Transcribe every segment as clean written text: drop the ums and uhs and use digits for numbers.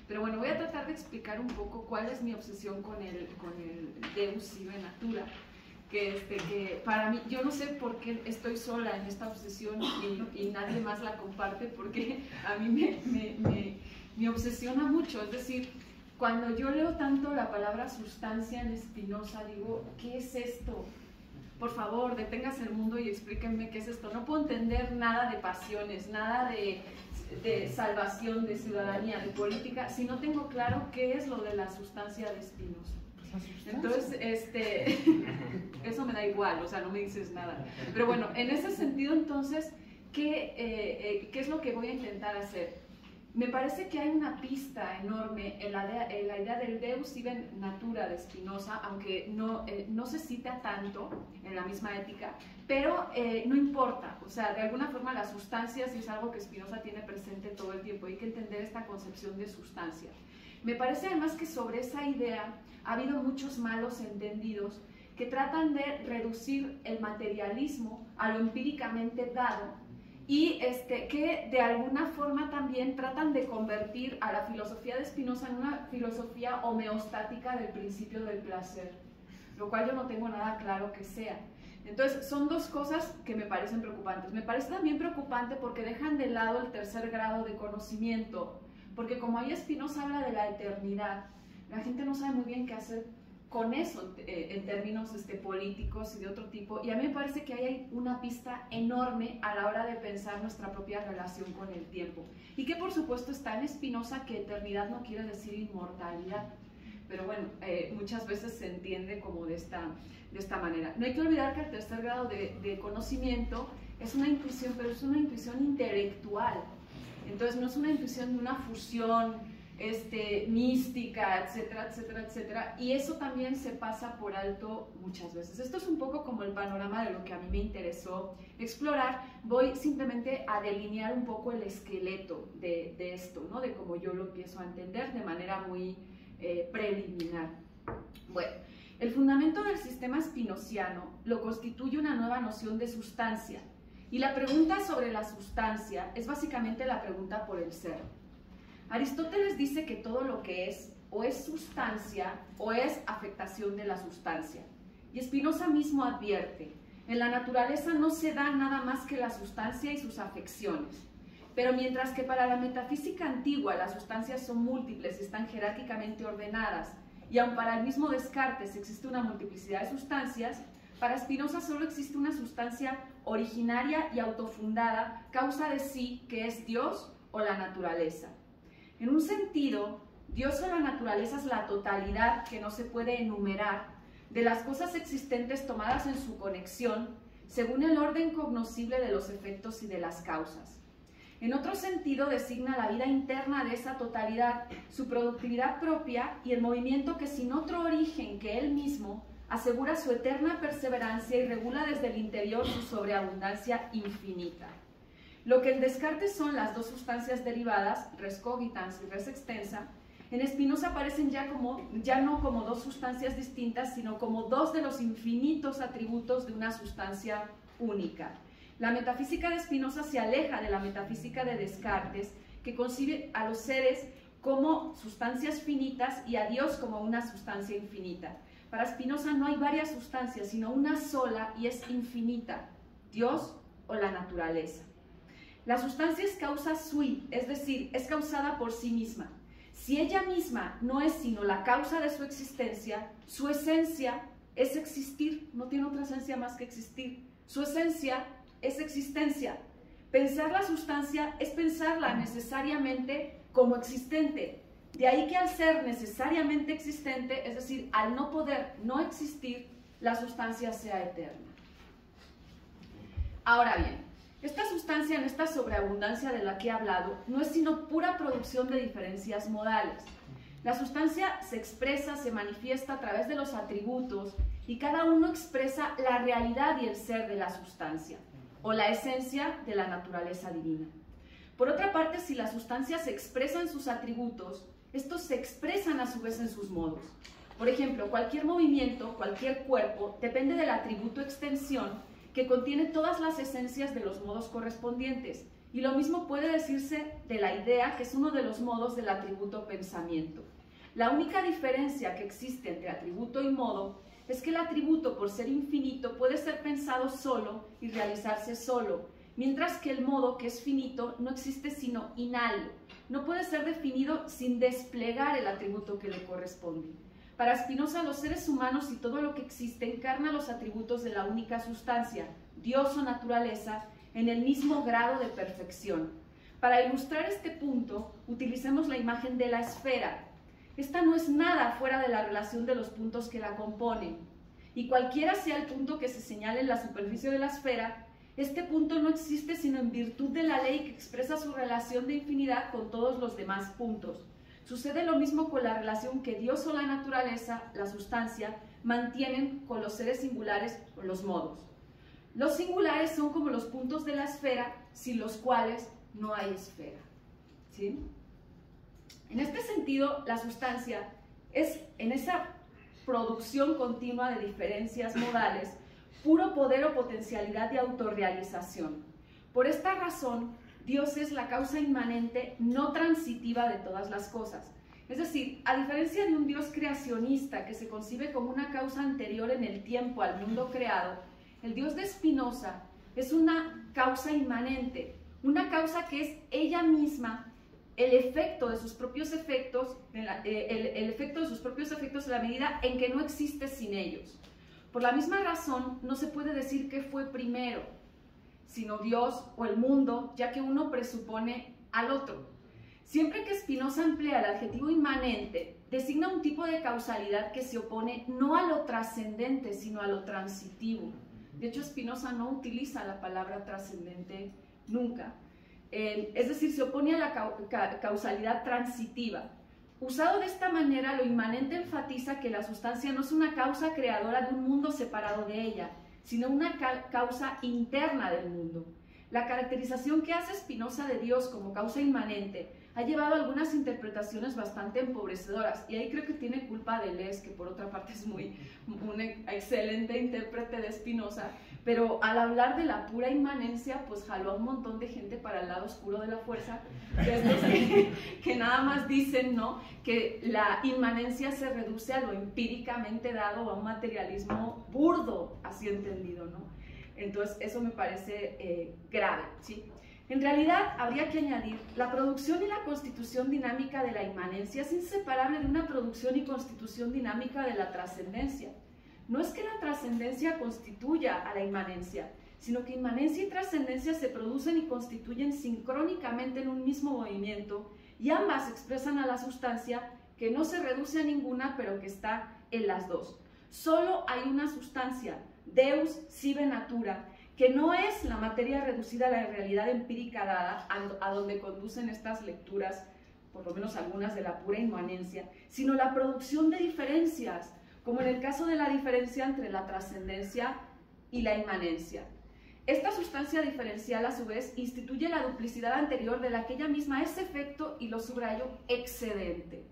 Pero bueno, voy a tratar de explicar un poco cuál es mi obsesión con el Deus Sive Natura. Que para mí, yo no sé por qué estoy sola en esta obsesión y nadie más la comparte, porque a mí me obsesiona mucho. Es decir, cuando yo leo tanto la palabra sustancia en Spinoza, digo, ¿qué es esto? Por favor, deténgase el mundo y explíquenme qué es esto. No puedo entender nada de pasiones, nada de salvación, de ciudadanía, de política, si no tengo claro qué es lo de la sustancia de Spinoza. Entonces, eso me da igual, o sea, no me dices nada. Pero bueno, en ese sentido, entonces, ¿qué es lo que voy a intentar hacer? Me parece que hay una pista enorme en la idea del Deus Sive Natura de Spinoza, aunque no se cita tanto en la misma ética, pero no importa, o sea, de alguna forma la sustancia sí es algo que Spinoza tiene presente todo el tiempo, hay que entender esta concepción de sustancia. Me parece además que sobre esa idea ha habido muchos malos entendidos que tratan de reducir el materialismo a lo empíricamente dado y que de alguna forma también tratan de convertir a la filosofía de Spinoza en una filosofía homeostática del principio del placer, lo cual yo no tengo nada claro que sea. Entonces, son dos cosas que me parecen preocupantes. Me parece también preocupante porque dejan de lado el tercer grado de conocimiento, porque como ahí Spinoza habla de la eternidad, la gente no sabe muy bien qué hacer con eso en términos políticos y de otro tipo, y a mí me parece que ahí hay una pista enorme a la hora de pensar nuestra propia relación con el tiempo, y que por supuesto está en Spinoza que eternidad no quiere decir inmortalidad, pero bueno, muchas veces se entiende como de esta manera. No hay que olvidar que el tercer grado de conocimiento es una intuición, pero es una intuición intelectual, entonces no es una intuición de una fusión mística, etcétera, etcétera, etcétera, y eso también se pasa por alto muchas veces. Esto es un poco como el panorama de lo que a mí me interesó explorar. Voy simplemente a delinear un poco el esqueleto de esto, ¿no? De cómo yo lo empiezo a entender de manera muy preliminar. Bueno, el fundamento del sistema spinoziano lo constituye una nueva noción de sustancia, y la pregunta sobre la sustancia es básicamente la pregunta por el ser. Aristóteles dice que todo lo que es, o es sustancia, o es afectación de la sustancia. Y Spinoza mismo advierte, en la naturaleza no se da nada más que la sustancia y sus afecciones. Pero mientras que para la metafísica antigua las sustancias son múltiples y están jerárquicamente ordenadas, y aun para el mismo Descartes existe una multiplicidad de sustancias, para Spinoza solo existe una sustancia originaria y autofundada, causa de sí, que es Dios o la naturaleza. En un sentido, Dios o la naturaleza es la totalidad que no se puede enumerar de las cosas existentes tomadas en su conexión según el orden cognoscible de los efectos y de las causas. En otro sentido, designa la vida interna de esa totalidad, su productividad propia y el movimiento que sin otro origen que él mismo asegura su eterna perseverancia y regula desde el interior su sobreabundancia infinita. Lo que en Descartes son las dos sustancias derivadas, res cogitans y res extensa, en Spinoza aparecen ya no como dos sustancias distintas, sino como dos de los infinitos atributos de una sustancia única. La metafísica de Spinoza se aleja de la metafísica de Descartes, que concibe a los seres como sustancias finitas y a Dios como una sustancia infinita. Para Spinoza no hay varias sustancias, sino una sola y es infinita, Dios o la naturaleza. La sustancia es causa sui, es decir, es causada por sí misma. Si ella misma no es sino la causa de su existencia, su esencia es existir, no tiene otra esencia más que existir. Su esencia es existencia. Pensar la sustancia es pensarla necesariamente como existente. De ahí que al ser necesariamente existente, es decir, al no poder no existir, la sustancia sea eterna. Ahora bien, esta sustancia en esta sobreabundancia de la que he hablado no es sino pura producción de diferencias modales. La sustancia se expresa, se manifiesta a través de los atributos y cada uno expresa la realidad y el ser de la sustancia o la esencia de la naturaleza divina. Por otra parte, si la sustancia se expresa en sus atributos, estos se expresan a su vez en sus modos. Por ejemplo, cualquier movimiento, cualquier cuerpo, depende del atributo extensión que contiene todas las esencias de los modos correspondientes, Y lo mismo puede decirse de la idea, que es uno de los modos del atributo pensamiento. La única diferencia que existe entre atributo y modo es que el atributo, por ser infinito, puede ser pensado solo y realizarse solo, mientras que el modo, que es finito, no existe sino in allo. No puede ser definido sin desplegar el atributo que le corresponde. Para Spinoza, los seres humanos y todo lo que existe encarna los atributos de la única sustancia, Dios o naturaleza, en el mismo grado de perfección. Para ilustrar este punto, utilicemos la imagen de la esfera. Esta no es nada fuera de la relación de los puntos que la componen. Y cualquiera sea el punto que se señale en la superficie de la esfera, este punto no existe sino en virtud de la ley que expresa su relación de infinidad con todos los demás puntos. Sucede lo mismo con la relación que Dios o la naturaleza, la sustancia, mantienen con los seres singulares o los modos. Los singulares son como los puntos de la esfera, sin los cuales no hay esfera. ¿Sí? En este sentido, la sustancia es, en esa producción continua de diferencias modales, puro poder o potencialidad de autorrealización. Por esta razón, Dios es la causa inmanente no transitiva de todas las cosas. Es decir, a diferencia de un Dios creacionista que se concibe como una causa anterior en el tiempo al mundo creado, el Dios de Spinoza es una causa inmanente, una causa que es ella misma el efecto de sus propios efectos, el efecto de sus propios efectos en la medida en que no existe sin ellos. Por la misma razón, no se puede decir que fue primero, sino Dios o el mundo, ya que uno presupone al otro. Siempre que Spinoza emplea el adjetivo inmanente, designa un tipo de causalidad que se opone no a lo trascendente, sino a lo transitivo. De hecho, Spinoza no utiliza la palabra trascendente nunca. Es decir, se opone a la causalidad transitiva. Usado de esta manera, lo inmanente enfatiza que la sustancia no es una causa creadora de un mundo separado de ella, sino una causa interna del mundo. La caracterización que hace Spinoza de Dios como causa inmanente ha llevado a algunas interpretaciones bastante empobrecedoras, y ahí creo que tiene culpa Deleuze, que por otra parte es un excelente intérprete de Spinoza, pero al hablar de la pura inmanencia, pues jaló a un montón de gente para el lado oscuro de la fuerza, de estos que nada más dicen, ¿no?, que la inmanencia se reduce a lo empíricamente dado, a un materialismo burdo, así entendido, ¿no? Entonces eso me parece grave, ¿sí? En realidad, habría que añadir, la producción y la constitución dinámica de la inmanencia es inseparable de una producción y constitución dinámica de la trascendencia. No es que la trascendencia constituya a la inmanencia, sino que inmanencia y trascendencia se producen y constituyen sincrónicamente en un mismo movimiento, y ambas expresan a la sustancia que no se reduce a ninguna, pero que está en las dos. Solo hay una sustancia, Deus sive natura, que no es la materia reducida a la realidad empírica dada, a donde conducen estas lecturas, por lo menos algunas de la pura inmanencia, sino la producción de diferencias, como en el caso de la diferencia entre la trascendencia y la inmanencia. Esta sustancia diferencial, a su vez, instituye la duplicidad anterior de la que ella misma es efecto, y lo subrayo, excedente.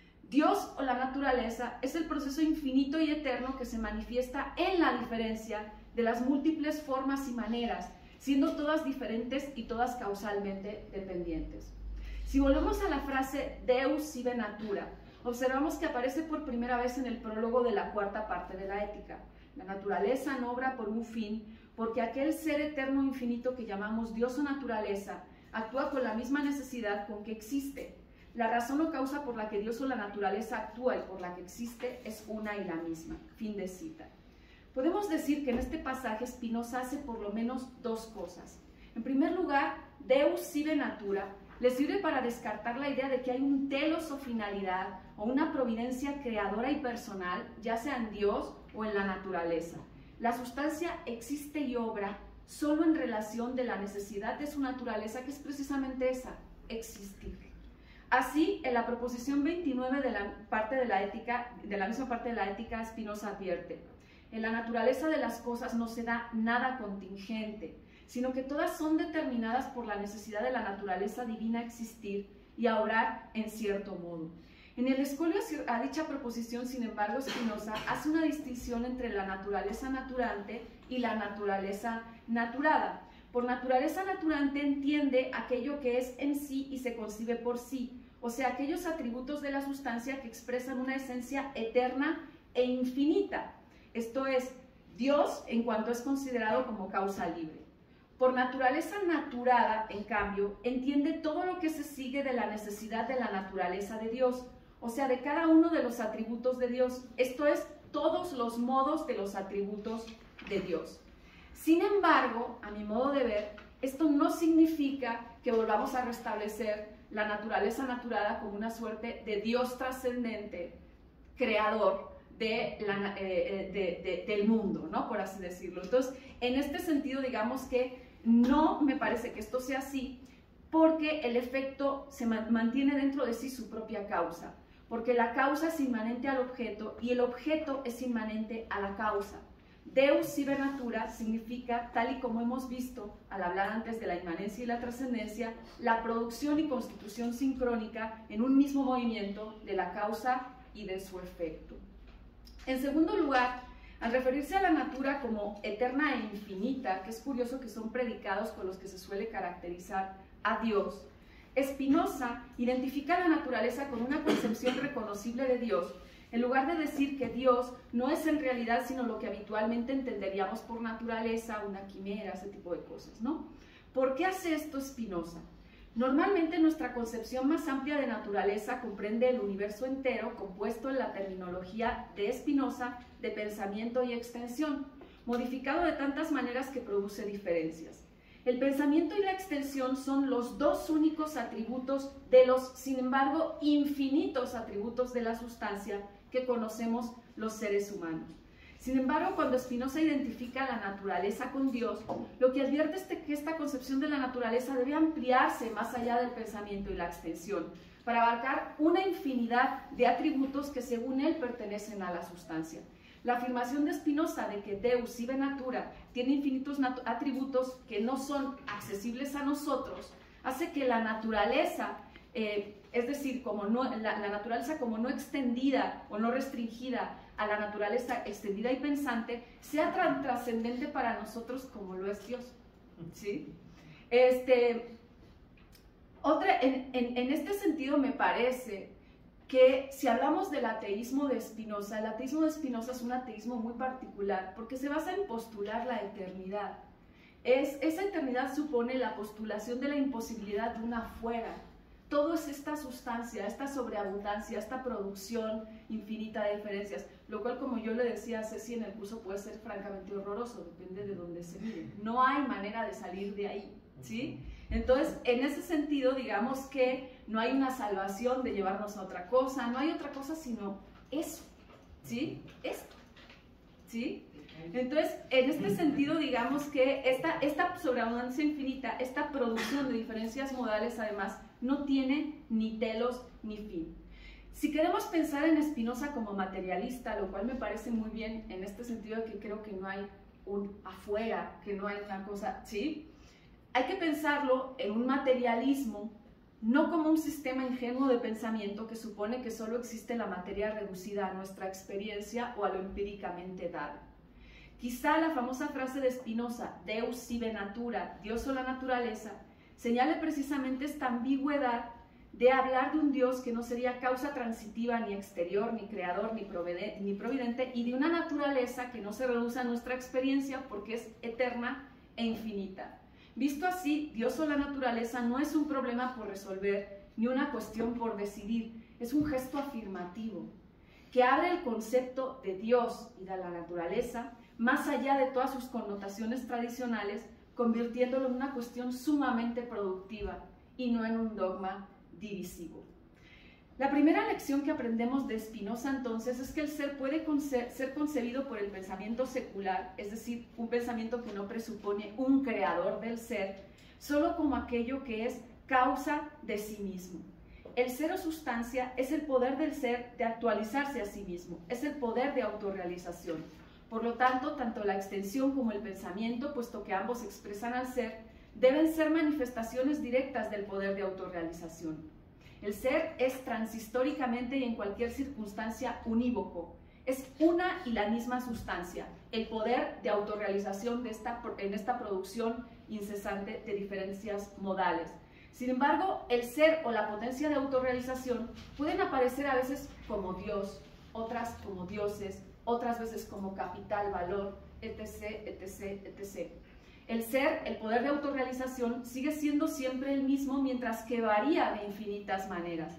Dios o la naturaleza es el proceso infinito y eterno que se manifiesta en la diferencia de las múltiples formas y maneras, siendo todas diferentes y todas causalmente dependientes. Si volvemos a la frase Deus sive natura, observamos que aparece por primera vez en el prólogo de la cuarta parte de la Ética. La naturaleza no obra por un fin, porque aquel ser eterno infinito que llamamos Dios o naturaleza actúa con la misma necesidad con que existe. La razón o causa por la que Dios o la naturaleza actúa y por la que existe es una y la misma. Fin de cita. Podemos decir que en este pasaje Spinoza hace por lo menos dos cosas. En primer lugar, Deus sive natura le sirve para descartar la idea de que hay un telos o finalidad o una providencia creadora y personal, ya sea en Dios o en la naturaleza. La sustancia existe y obra solo en relación de la necesidad de su naturaleza, que es precisamente esa, existir. Así, en la proposición 29 de la misma parte de la Ética, Spinoza advierte: en la naturaleza de las cosas no se da nada contingente, sino que todas son determinadas por la necesidad de la naturaleza divina a existir y a obrar en cierto modo. En el escolio a dicha proposición, sin embargo, Spinoza hace una distinción entre la naturaleza naturante y la naturaleza naturada, Por naturaleza naturante entiende aquello que es en sí y se concibe por sí, o sea, aquellos atributos de la sustancia que expresan una esencia eterna e infinita. Esto es, Dios en cuanto es considerado como causa libre. Por naturaleza naturada, en cambio, entiende todo lo que se sigue de la necesidad de la naturaleza de Dios, o sea, de cada uno de los atributos de Dios, esto es, todos los modos de los atributos de Dios. Sin embargo, a mi modo de ver, esto no significa que volvamos a restablecer la naturaleza naturada como una suerte de Dios trascendente, creador del mundo, ¿no? Por así decirlo. Entonces, en este sentido, digamos que no me parece que esto sea así, porque el efecto se mantiene dentro de sí su propia causa, porque la causa es inmanente al objeto y el objeto es inmanente a la causa. Deus sive natura significa, tal y como hemos visto al hablar antes de la inmanencia y la trascendencia, la producción y constitución sincrónica en un mismo movimiento de la causa y de su efecto. En segundo lugar, al referirse a la natura como eterna e infinita, que es curioso que son predicados con los que se suele caracterizar a Dios, Spinoza identifica la naturaleza con una concepción reconocible de Dios, en lugar de decir que Dios no es en realidad sino lo que habitualmente entenderíamos por naturaleza, una quimera, ese tipo de cosas, ¿no? ¿Por qué hace esto Spinoza? Normalmente nuestra concepción más amplia de naturaleza comprende el universo entero, compuesto en la terminología de Spinoza de pensamiento y extensión, modificado de tantas maneras que produce diferencias. El pensamiento y la extensión son los dos únicos atributos de los, sin embargo, infinitos atributos de la sustancia que conocemos los seres humanos. Sin embargo, cuando Spinoza identifica la naturaleza con Dios, lo que advierte es que esta concepción de la naturaleza debe ampliarse más allá del pensamiento y la extensión, para abarcar una infinidad de atributos que según él pertenecen a la sustancia. La afirmación de Spinoza de que Deus sive natura tiene infinitos atributos que no son accesibles a nosotros, hace que la naturaleza, es decir, la naturaleza como no extendida o no restringida a la naturaleza extendida y pensante, sea tan trascendente para nosotros como lo es Dios. ¿Sí? En este sentido me parece que si hablamos del ateísmo de Spinoza, el ateísmo de Spinoza es un ateísmo muy particular porque se basa en postular la eternidad. Esa eternidad supone la postulación de la imposibilidad de un afuera. Todo es esta sustancia, esta sobreabundancia, esta producción infinita de diferencias, lo cual, como yo le decía a Ceci en el curso, puede ser francamente horroroso, depende de dónde se mire. No hay manera de salir de ahí, ¿sí? Entonces, en ese sentido, digamos que no hay una salvación de llevarnos a otra cosa, no hay otra cosa sino eso, ¿sí? Esto, ¿sí? Entonces, en este sentido, digamos que esta sobreabundancia infinita, esta producción de diferencias modales, además, no tiene ni telos ni fin. Si queremos pensar en Spinoza como materialista, lo cual me parece muy bien en este sentido de que creo que no hay un afuera, que no hay una cosa, ¿sí? Hay que pensarlo en un materialismo, no como un sistema ingenuo de pensamiento que supone que solo existe la materia reducida a nuestra experiencia o a lo empíricamente dado. Quizá la famosa frase de Spinoza, Deus sive natura, Dios o la naturaleza, señale precisamente esta ambigüedad de hablar de un Dios que no sería causa transitiva, ni exterior, ni creador, ni providente, y de una naturaleza que no se reduce a nuestra experiencia porque es eterna e infinita. Visto así, Dios o la naturaleza no es un problema por resolver, ni una cuestión por decidir, es un gesto afirmativo, que abre el concepto de Dios y de la naturaleza más allá de todas sus connotaciones tradicionales, convirtiéndolo en una cuestión sumamente productiva y no en un dogma divisivo. La primera lección que aprendemos de Spinoza entonces es que el ser puede ser concebido por el pensamiento secular, es decir, un pensamiento que no presupone un creador del ser, solo como aquello que es causa de sí mismo. El ser o sustancia es el poder del ser de actualizarse a sí mismo, es el poder de autorrealización. Por lo tanto, tanto la extensión como el pensamiento, puesto que ambos expresan al ser, deben ser manifestaciones directas del poder de autorrealización. El ser es transhistóricamente y en cualquier circunstancia unívoco, Es una y la misma sustancia, el poder de autorrealización en esta producción incesante de diferencias modales. Sin embargo, el ser o la potencia de autorrealización pueden aparecer a veces como Dios, otras como dioses, otras veces como capital, valor, etc., etc., etc. El ser, el poder de autorrealización, sigue siendo siempre el mismo, mientras que varía de infinitas maneras.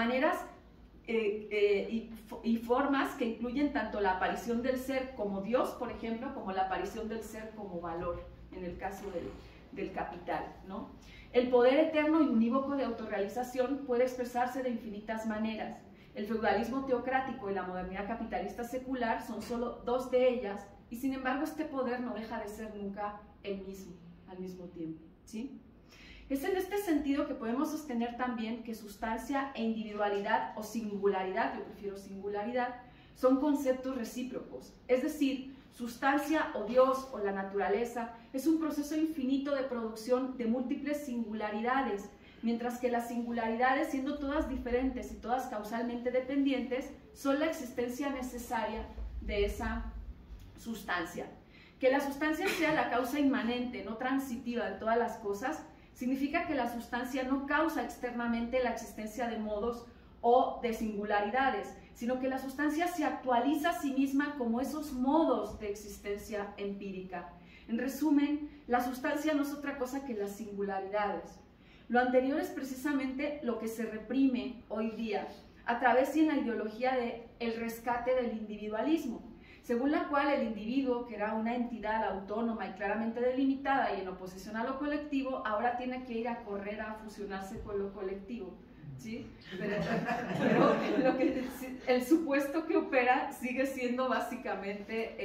Y formas que incluyen tanto la aparición del ser como Dios, por ejemplo, como la aparición del ser como valor, en el caso del capital, ¿no? El poder eterno y unívoco de autorrealización puede expresarse de infinitas maneras. El feudalismo teocrático y la modernidad capitalista secular son solo dos de ellas, y sin embargo este poder no deja de ser nunca el mismo, al mismo tiempo, ¿sí? Es en este sentido que podemos sostener también que sustancia e individualidad o singularidad, yo prefiero singularidad, son conceptos recíprocos. Es decir, sustancia o Dios o la naturaleza es un proceso infinito de producción de múltiples singularidades, mientras que las singularidades, siendo todas diferentes y todas causalmente dependientes, son la existencia necesaria de esa sustancia. Que la sustancia sea la causa inmanente, no transitiva de todas las cosas, significa que la sustancia no causa externamente la existencia de modos o de singularidades, sino que la sustancia se actualiza a sí misma como esos modos de existencia empírica. En resumen, la sustancia no es otra cosa que las singularidades. Lo anterior es precisamente lo que se reprime hoy día a través de la ideología del rescate del individualismo, según la cual el individuo, que era una entidad autónoma y claramente delimitada y en oposición a lo colectivo, ahora tiene que ir a correr a fusionarse con lo colectivo, ¿sí? Pero el supuesto que opera sigue siendo básicamente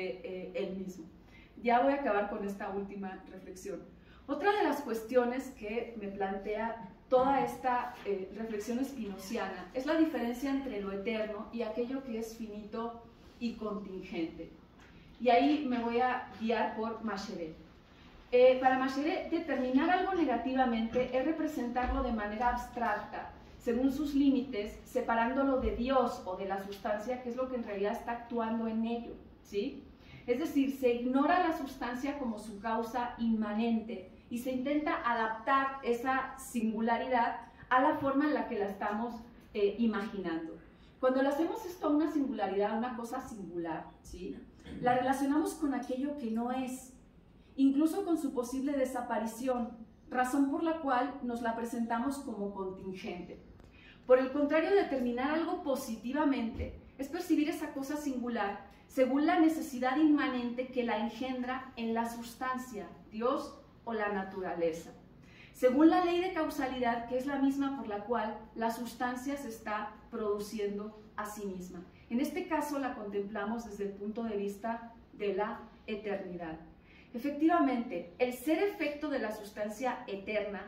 el mismo. Ya voy a acabar con esta última reflexión. Otra de las cuestiones que me plantea toda esta reflexión spinociana es la diferencia entre lo eterno y aquello que es finito y contingente. Y ahí me voy a guiar por Macheret. Para Macheret, determinar algo negativamente es representarlo de manera abstracta, según sus límites, separándolo de Dios o de la sustancia, que es lo que en realidad está actuando en ello, ¿sí? Es decir, se ignora la sustancia como su causa inmanente y se intenta adaptar esa singularidad a la forma en la que la estamos imaginando. Cuando le hacemos esto a una singularidad, a una cosa singular, ¿sí?, la relacionamos con aquello que no es, incluso con su posible desaparición, razón por la cual nos la presentamos como contingente. Por el contrario, determinar algo positivamente es percibir esa cosa singular según la necesidad inmanente que la engendra en la sustancia, Dios o la naturaleza, según la ley de causalidad, que es la misma por la cual la sustancia se está produciendo a sí misma. En este caso la contemplamos desde el punto de vista de la eternidad. Efectivamente, el ser efecto de la sustancia eterna,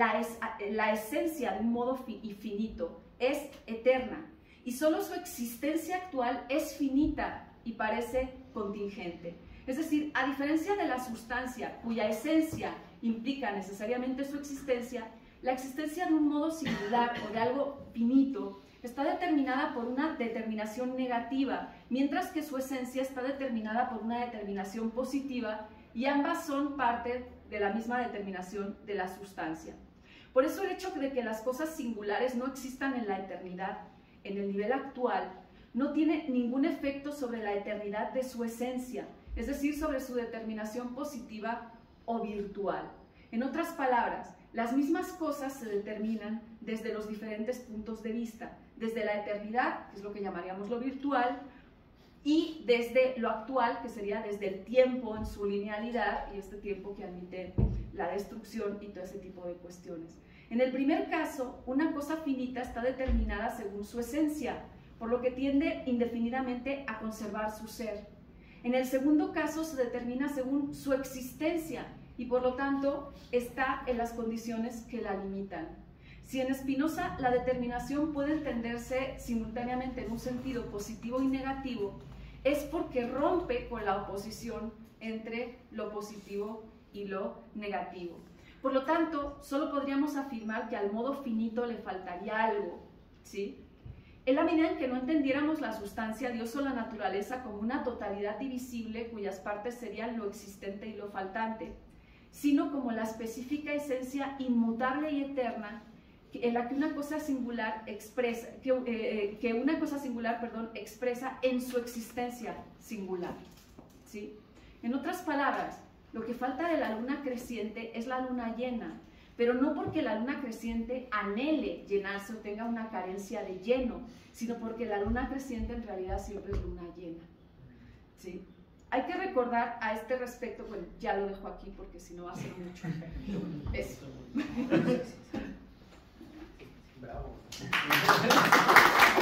la esencia de un modo finito, es eterna, y solo su existencia actual es finita y parece contingente. Es decir, a diferencia de la sustancia, cuya esencia implica necesariamente su existencia, la existencia de un modo singular o de algo finito está determinada por una determinación negativa, mientras que su esencia está determinada por una determinación positiva, y ambas son parte de la misma determinación de la sustancia. Por eso el hecho de que las cosas singulares no existan en la eternidad, en el nivel actual, no tiene ningún efecto sobre la eternidad de su esencia, es decir, sobre su determinación positiva o virtual. En otras palabras, las mismas cosas se determinan desde los diferentes puntos de vista, desde la eternidad, que es lo que llamaríamos lo virtual, y desde lo actual, que sería desde el tiempo en su linealidad, y este tiempo que admite la destrucción y todo ese tipo de cuestiones. En el primer caso, una cosa finita está determinada según su esencia, por lo que tiende indefinidamente a conservar su ser. En el segundo caso se determina según su existencia y por lo tanto está en las condiciones que la limitan. Si en Spinoza la determinación puede entenderse simultáneamente en un sentido positivo y negativo, es porque rompe con la oposición entre lo positivo y lo negativo. Por lo tanto, solo podríamos afirmar que al modo finito le faltaría algo, ¿sí? En la medida en que no entendiéramos la sustancia, Dios o la naturaleza como una totalidad divisible cuyas partes serían lo existente y lo faltante, sino como la específica esencia inmutable y eterna en la que una cosa singular expresa, expresa en su existencia singular, ¿sí? En otras palabras, lo que falta de la luna creciente es la luna llena, pero no porque la luna creciente anhele llenarse o tenga una carencia de lleno, sino porque la luna creciente en realidad siempre es luna llena, ¿sí? Hay que recordar a este respecto, bueno, ya lo dejo aquí porque si no va a ser mucho. Eso. Bravo.